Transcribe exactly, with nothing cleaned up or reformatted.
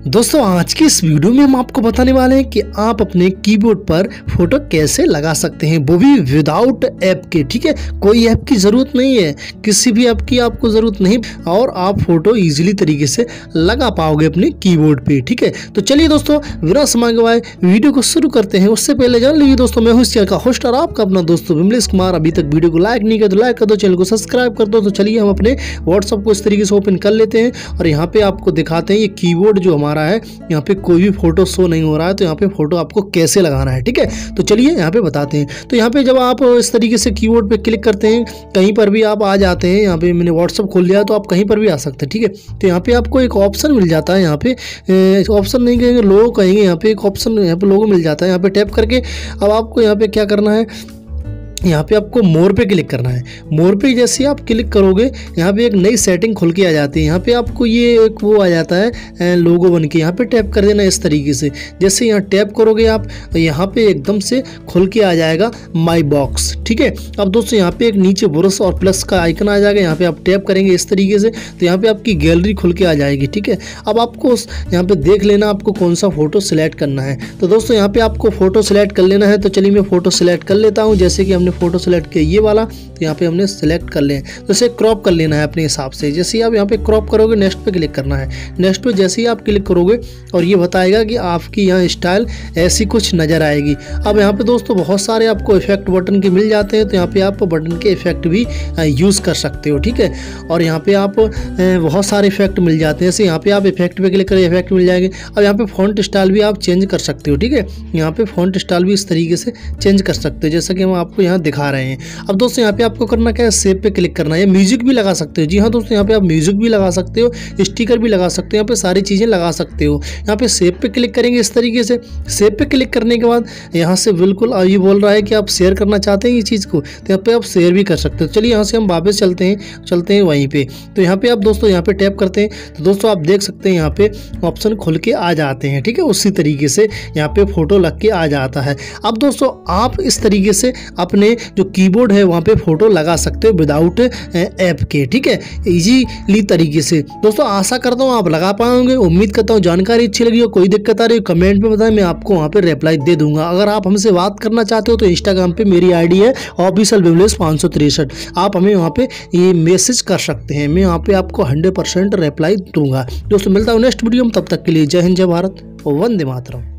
दोस्तों आज की इस वीडियो में हम आपको बताने वाले हैं कि आप अपने कीबोर्ड पर फोटो कैसे लगा सकते हैं, वो भी विदाउट ऐप के। ठीक है, कोई ऐप की जरूरत नहीं है, किसी भी ऐप की आपको जरूरत नहीं और आप फोटो इजीली तरीके से लगा पाओगे अपने कीबोर्ड पे। ठीक है, तो चलिए दोस्तों बिना समय गवाए वीडियो को शुरू करते हैं। उससे पहले जान लीजिए दोस्तों, मैं हूं इस चैनल का होस्ट और आपका अपना दोस्तों विमलेश कुमार। अभी तक वीडियो को लाइक नहीं किया तो लाइक कर दो, चैनल को सब्सक्राइब कर दो। तो चलिए हम अपने व्हाट्सएप को इस तरीके से ओपन कर लेते हैं और यहाँ पे आपको दिखाते हैं ये कीबोर्ड जो हमारा है, यहाँ पे कोई भी फोटो शो नहीं हो रहा है, तो यहाँ पे फोटो आपको कैसे लगाना है। ठीक है, तो चलिए यहाँ पे बताते हैं। तो यहाँ पे जब आप इस तरीके से कीबोर्ड पे क्लिक करते हैं, कहीं पर भी आप आ जाते हैं, यहाँ पे मैंने व्हाट्सएप खोल लिया तो आप कहीं पर भी आ सकते हैं। ठीक है, तो यहाँ पे आपको एक ऑप्शन मिल जाता है, यहाँ पे ऑप्शन नहीं कहेंगे लोगो कहेंगे, यहाँ पे एक ऑप्शन यहाँ पे लोगो मिल जाता है। यहाँ पे टैप करके अब आपको यहाँ पे क्या करना है, यहाँ पे आपको मोर पे क्लिक करना है। मोर पे जैसे आप क्लिक करोगे यहाँ पे एक नई सेटिंग खुल के आ जाती है। यहाँ पे आपको ये एक वो आ जाता है लोगो बन के, यहाँ पे टैप कर देना इस तरीके से। जैसे यहाँ टैप करोगे आप तो यहाँ पे एकदम से खुल के आ जाएगा माई बॉक्स। ठीक है, अब दोस्तों यहाँ पे एक नीचे ब्रश और प्लस का आइकन आ जाएगा, यहाँ पे आप टैप करेंगे इस तरीके से तो यहाँ पे आपकी गैलरी खुल के आ जाएगी। ठीक है, अब आपको यहाँ पे देख लेना आपको कौन सा फोटो सिलेक्ट करना है। तो दोस्तों यहाँ पे आपको फोटो सिलेक्ट कर लेना है। तो चलिए मैं फोटो सिलेक्ट कर लेता हूँ। जैसे कि हमने फोटो सेलेक्ट किया ये वाला, तो यहाँ पे हमने सेलेक्ट कर लें, तो इसे क्रॉप कर लेना है अपने हिसाब से। जैसे ही आप यहाँ पे क्रॉप करोगे नेक्स्ट पे क्लिक करना है। नेक्स्ट पे जैसे ही आप क्लिक करोगे और ये बताएगा कि आपकी यहाँ स्टाइल ऐसी कुछ नज़र आएगी। अब यहाँ पे दोस्तों बहुत सारे आपको इफेक्ट बटन के मिल जाते हैं, तो यहाँ पे आप बटन के इफेक्ट भी यूज़ कर सकते हो। ठीक है, और यहाँ पे आप बहुत सारे इफेक्ट मिल जाते हैं। जैसे यहाँ पे आप इफेक्ट पे क्लिक करें इफेक्ट मिल जाएंगे। अब यहाँ पे फॉन्ट स्टाइल भी आप चेंज कर सकते हो। ठीक है, यहाँ पे फॉन्ट स्टाइल भी इस तरीके से चेंज कर सकते हो जैसा कि हम आपको यहाँ दिखा रहे हैं। अब दोस्तों यहाँ पे आपको करना क्या है, सेव पे क्लिक करना है। म्यूजिक भी लगा सकते हो। जी हाँ दोस्तों, यहाँ पे आप म्यूजिक भी लगा सकते हो, स्टिकर भी लगा सकते हो, यहाँ पे सारी चीज़ें लगा सकते हो। यहाँ पे सेव पे क्लिक करेंगे इस तरीके से। सेव पे क्लिक करने के बाद यहाँ से बिल्कुल ये बोल रहा है कि आप शेयर करना चाहते हैं ये चीज़ को, तो यहाँ पे आप शेयर भी कर सकते हो। चलिए यहाँ से हम वापस चलते हैं चलते हैं वहीं पे। तो यहाँ पे आप दोस्तों यहाँ पे टैप करते हैं तो दोस्तों आप देख सकते हैं यहाँ पे ऑप्शन खुल के आ जाते हैं। ठीक है, उसी तरीके से यहाँ पे फोटो लग के आ जाता है। अब दोस्तों आप इस तरीके से अपने जो कीबोर्ड है वहाँ पे फोटो लगा सकते हो विदाउट ऐप के। ठीक है, इजीली तरीके से। दोस्तों आशा करता हूँ आप लगा पाओगे। उम्मीद करता हूँ जानकारी अच्छी लगी हो। कोई दिक्कत आ रही हो कमेंट में बताएं, मैं आपको वहाँ पे रिप्लाई दे दूंगा। अगर आप हमसे बात करना चाहते हो तो इंस्टाग्राम पे मेरी आईडी है ऑफिशियल विमलेश पाँच सौ तिरसठ, आप हमें वहाँ पे ये मैसेज कर सकते हैं। मैं वहाँ पे आपको हंड्रेड परसेंट रिप्लाई दूंगा। दोस्तों मिलता हूँ नेक्स्ट वीडियो में, तब तक के लिए जय हिंद, जय भारत और वंदे मातरम।